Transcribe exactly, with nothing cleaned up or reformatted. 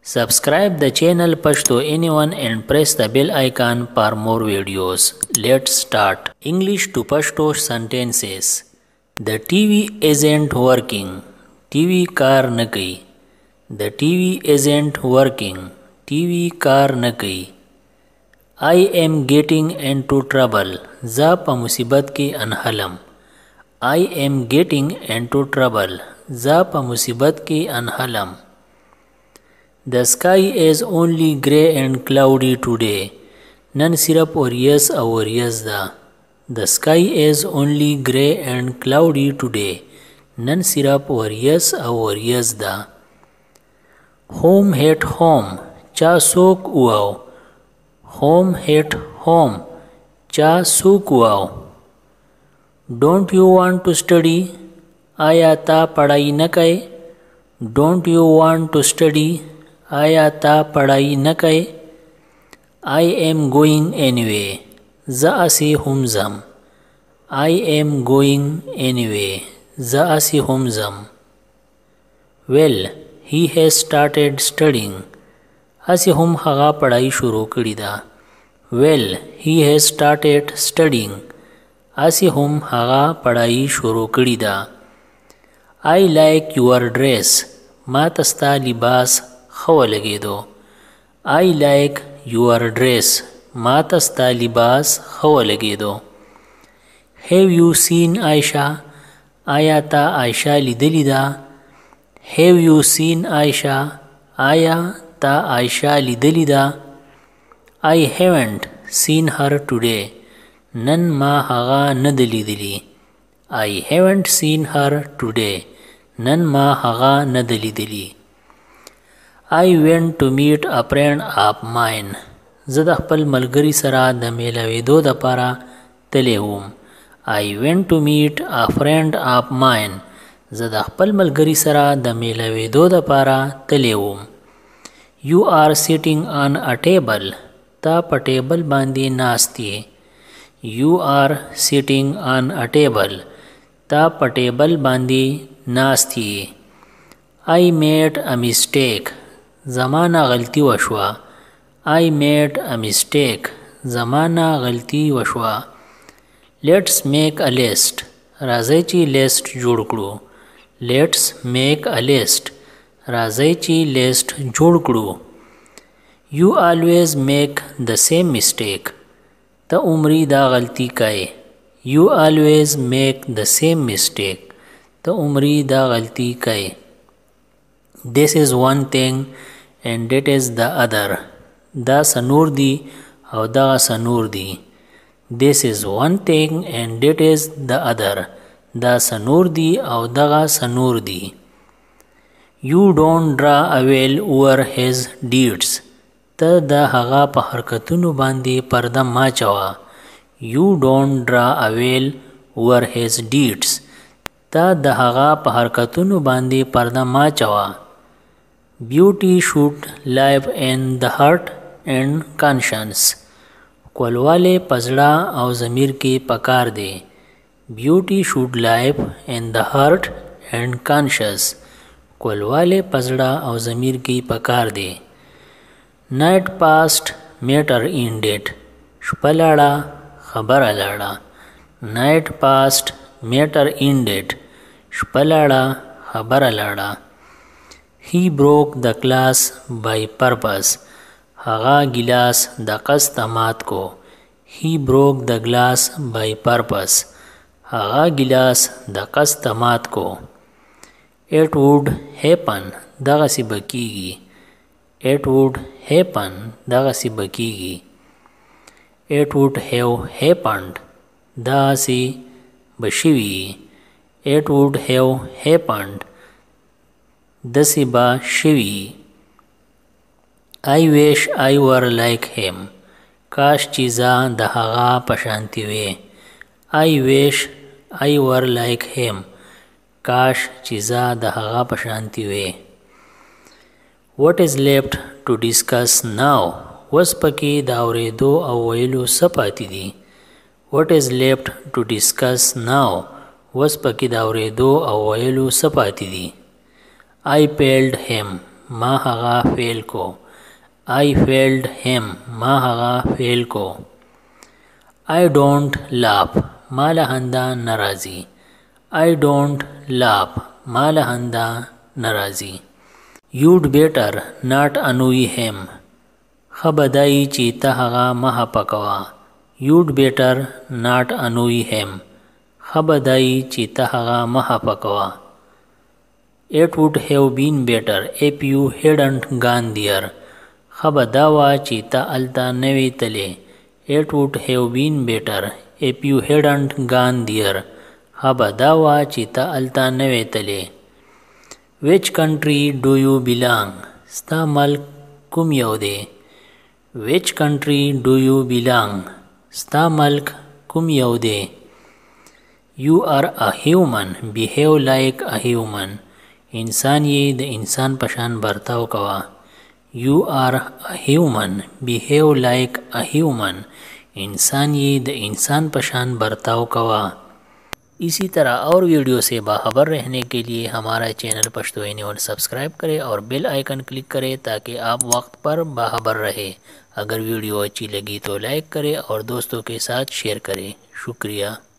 Subscribe the channel Pashto anyone and press the bell icon for more videos. Let's start. English to Pashto sentences. The T V isn't working. T V कार न गई. The T V isn't working. T V कार न गई. I am getting into trouble. जा प मुसीबत के अनहलम. I am getting into trouble. जा प मुसीबत के अनहलम. The sky is only grey and cloudy today. नन सिर्फ ओरियस और ओरियस दा. The sky is only grey and cloudy today. नन सिर्फ ओरियस और ओरियस दा. Home hit home. चा सोक उआओ. Home hit home. चा सोक उआओ. Don't you want to study? आया ता पढ़ाई न करे. Don't you want to study? आया ता पढ़ाई न करे. I am going anyway. ज़ा से हम ज़म. I am going anyway. ज़ा से हम ज़म. Well, he has started studying. असे हम हगा पढ़ाई शुरू करी दा. Well, he has started studying. असे हम हगा पढ़ाई शुरू करी दा. I like your dress. मा तस्ता लिबास खवा लगे दो. I like your dress. मा तस्ता लिबास खवा लगे दो. Have you seen Aisha? आया ता आयशा लिदली दा. Have you seen Aisha? आया ता आयशा लिदली दा. I haven't seen her today. नन मा हगा नदली दिली. I haven't seen her today. नन मा हगा नदली दिली. I went to meet a friend of mine. زد خپل ملګری سره د میلاویدو د پاره تللی وم. I went to meet a friend of mine. زد خپل ملګری سره د میلاویدو د پاره تللی وم. You are sitting on a table. تا په ټیبل باندې ناست یې. You are sitting on a table. تا په ټیبل باندې ناست یې. I made a mistake. زمانہ غلطی وشوا. I made a mistake. زمانہ غلطی وشوا. Let's make a list. راځئ چې لیست جوړ کړو. Let's make a list. راځئ چې لیست جوړ کړو. You always make the same mistake. ته عمری دا غلطی کوي. You always make the same mistake. ته عمری دا غلطی کوي. This is one thing and that is the other. دا سنور دی او دا سنور دی. This is one thing and that is the other. دا سنور دی او دا سنور دی. You don't draw a veil over his deeds. ته دا هغه په حرکتونو باندې پرده ما چوا. You don't draw a veil over his deeds. ته دا هغه په حرکتونو باندې پرده ما چوا. Beauty should live in the heart and conscience. کولواله پزړه او ضمیر کې پکار دی. Beauty should live in the heart and conscience. کولواله پزړه او ضمیر کې پکار دی. Night past matter ended. شپه لاړه خبره لاړه. Night past matter ended. شپه لاړه خبره لاړه. He broke the glass by purpose. هغه ګلاس د قصد مات کو. He broke the glass by purpose. هغه ګلاس د قصد مات کو. It would happen. دغه سی بکیږي. It would happen. دغه سی بکیږي. It would have happened. دا سی بشوي. It would have happened. دسی با شوی. I wish I were like him. کاش چیزا د هغه پشانتی وي. I wish I were like him. کاش چیزا د هغه پشانتی وي. What is left to discuss now? وس پکې دا اورېدو او ویلو څه پاتې دي. What is left to discuss now? وس پکې دا اورېدو او ویلو څه پاتې دي. I paid him. ما هغه فعل کو. I failed him ما هغه فعل کو. I don't laugh ما له خندا نه راځي. I don't laugh ما له خندا نه راځي. You'd better not annoy him ښه به دی چې ته هغه مه خفه کوه. You'd better not annoy him ښه به دی چې ته هغه مه خفه کوه. It would have been better if you hadn't gone there ښه به دا وه چې ته هلته نه وې تللی. It would have been better if you hadn't gone there ښه به دا وه چې ته هلته نه وې تللی. Which country do you belong ستا ملک کوم یو دی. Which country do you belong ستا ملک کوم یو دی. You are a human behave like a human انسان یې د انسان پشان برتاو کوه. You are a human behave like a human انسان یې د انسان پشان برتاو کوه. इसी तरह और वीडियो से बाखबर रहने के लिए हमारा channel Pashto any one subscribe करें और बेल आइकन क्लिक करें ताकि आप वक्त पर बाखबर रहे. अगर वीडियो अच्छी लगी तो लाइक करें और दोस्तों के साथ शेयर करें. शुक्रिया.